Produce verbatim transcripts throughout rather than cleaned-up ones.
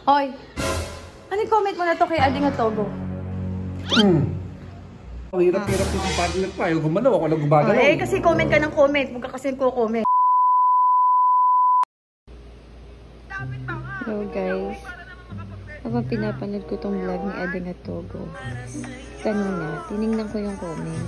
Hoy, ano comment mo na to kay Ading Atogo? Hmm. Ang hirap-hirap yung partner pa. Yung gumalaw, ako lang gumagalaw. Oh, eh, kasi comment ka ng comment. Huwag ka kasi ko-comment. Hello guys. Habang pinapanood ko tong vlog ni Ading Atogo, kanina, tinignan ko yung comment.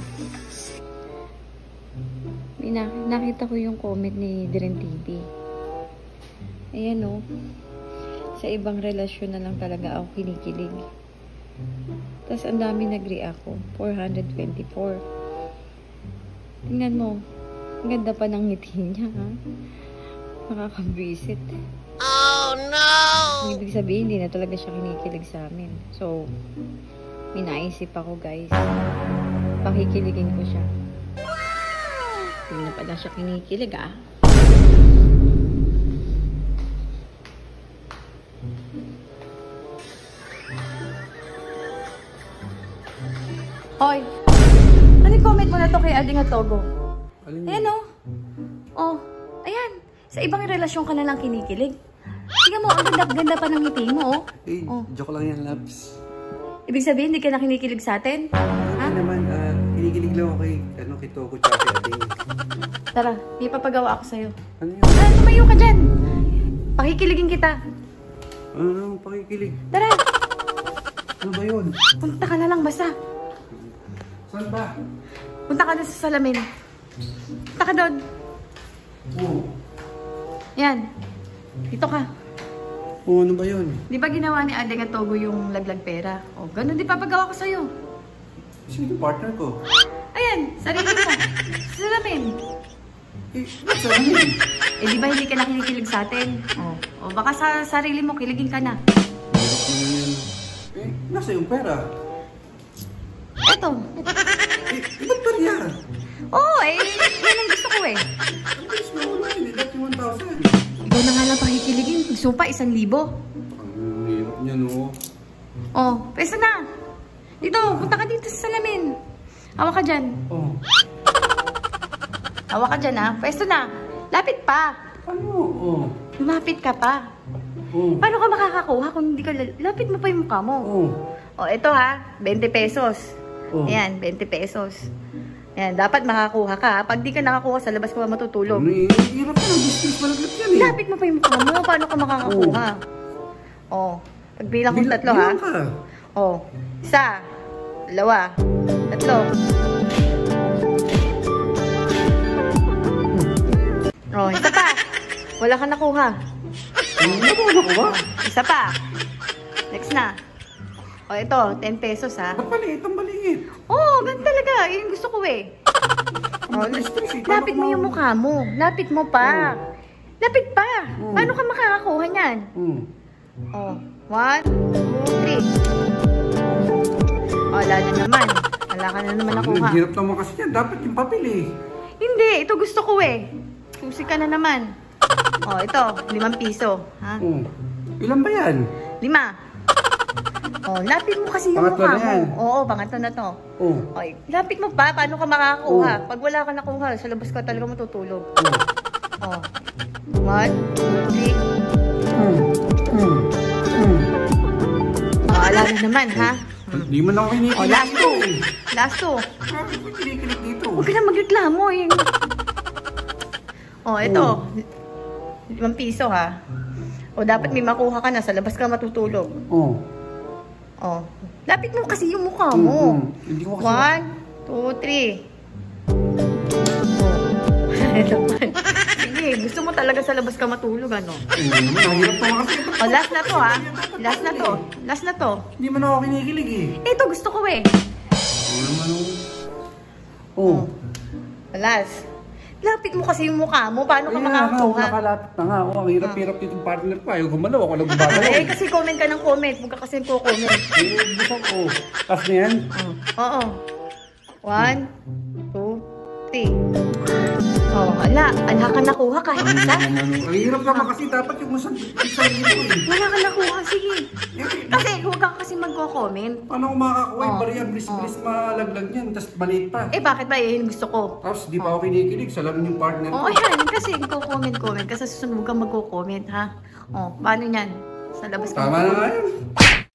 Nak- nakita ko yung comment ni Diren T V. Ayan o. Sa ibang relasyon na lang talaga ako kinikilig. Tapos ang dami nag-react ko. four hundred twenty-four. Tingnan mo. Ang ganda pa ng ngiti niya, ha? Nakakabwisit. Oh no! Ibig sabihin, hindi na talaga siya kinikilig sa amin. So, may naisip ako, guys. Pakikiligin ko siya. Hindi na pala siya kinikilig, ah. Hoy, ano comment mo na to kay Ading Atogo? Alin Ayan o. Oh, ayan. Sa ibang relasyon ka na lang kinikilig. Tingnan mo, ang ganda-ganda pa ng ngiti mo, oh. Eh, Oh. joke lang yan, Labs. Ibig sabihin, hindi ka na kinikilig sa atin? Ha? Hindi naman, ah, kinikilig lang ako kay, ano, kay Togo tsaka kay Ading. Tara, may papagawa ako sa'yo. Ano yun? Ah, tumayo ka dyan. Pakikiligin kita. Ano naman pakikilig? Tara, Ano ba yun? punta ka na lang basta. Saan ba? Punta ka na sa salamin. Punta ka doon. Oo. Yan. Dito ka. Oo, ano ba yun? Di ba ginawa ni Ading Atogo yung laglag pera? O, ganun di papagawa ko sa'yo. Sino yung partner ko? Ayan, sarili mo. Sa salamin. Eh, ba't saan yun? Eh, di ba hindi ka na kinikilig sa atin? O, o baka sa sarili mo, kiligin ka na. Hirap naman yun. Eh, nasa yung pera? Eto. Eh, iba't pa riyan? Oo, eh, yan ang gusto ko eh. Ang bilis na ulo yun, eh, dati one thousand. Ikaw na nga lang pakikiligin. Gusto pa, isang libo. Ang hirap niya, no? O, pwesa na. Dito, punta ka dito sa salamin. Hawak ka dyan. Oh. Hawak ka dyan ha. Pwesto na. Lapit pa. Ano? Oh. Lumapit ka pa. Oh. Paano ka makakakuha kung hindi ka... Lapit mo pa yung mukha mo. Oh. O, ito ha. twenty pesos. Oh. Ayan, twenty pesos. Ayan, dapat makakuha ka. Pag di ka nakakuha, sa labas ka ba matutulog? Ano eh? Hirap na. Business malaglat yan eh. Lapit mo pa yung mukha mo. Paano ka makakakuha? O, pagbilang kong Bil- tatlo ha. bilang ka. O, isa, dalawa, tatlo. O, isa pa. Wala ka nakuha. Ano na ba nakuha? Isa pa. Next na. O, ito, ten pesos ha. Ba't maliit? Ang maliit. Oo, oh, ganun talaga. Yun yung gusto ko eh. Ang stress eh. Lapit mo yung mukha mo. Lapit mo pa. Lapit pa. Hmm. Paano ka makakakuha niyan? Hmm. O, one, two, three. O, wala na naman. Wala ka na naman nakuha. Ang hirap naman kasi yan. Dapat yung papel eh. Hindi, ito gusto ko eh. Susi ka na naman. O, ito, limang piso. Ha? Oh. Ilan ba yan? Lima. O, lapit mo kasi yung Pangatlo mukha na mo. yan. Oo, pangatlo na to. Oh. Oy, lapit mo pa. Paano ka makakakuha? Oh. Pag wala ka nakuha, sa labas ka talaga matutulog. Oh. O. One, two, three. Hmm. Hmm. Hmm. O, ala na naman, ha? Hindi man ako kinikilig. O, last two. eh. Last two. Bakit ko kinikilig dito? Huwag ka na magreklamo, eh. O, ito. Oh. Limang piso, ha? O, dapat may makuha ka na. Sa labas ka matutulog. Oh. O. Lapit mo kasi yung mukha mo. Hmm, hmm. Hindi ko kasi... One, two, three. Oh. Ito pa. Sige, gusto mo talaga sa labas ka matulog, ano? Ano naman, nahirap naman kasi. O, last na to, ha? Last na to. Last na to. Hindi man ako kinikilig eh. Ito, gusto ko eh. Ano naman ako? Oh. Last. Lapit mo kasi yung mukha mo. Paano ka Ayan, makakakuha? nakalapit na nga. Oh, ang hirap-hirap dito yung partner pa. Yung gumalaw, ako lang gumagalaw. Eh, kasi comment ka ng comment. Huwag ka kasi ko-comment. Eh, gusto ko. Tapos na yan? Oo. One, two, three. Oh, ala. Ala ka nakuha kahit Ano isa. naman, ano? Ang hirap naman kasi dapat yung isang isang dito eh. Wala ka nakuha. Sige. Eh, Kasi huwag ka kasi magko-comment. paano ko makakakuha yung Oh. bariya? Bilis-bilis malaglag yan. Tapos maliit pa. Eh, bakit ba? Eh, yun gusto ko. Tapos di pa ako kinikilig. Salamin yung partner ko. Oo, oh, yan. Kasi ko-comment-comment. Kasi susunod huwag kang magko-comment, ha? Oh, paano yan? Sa labas ka. Tama na nga yan.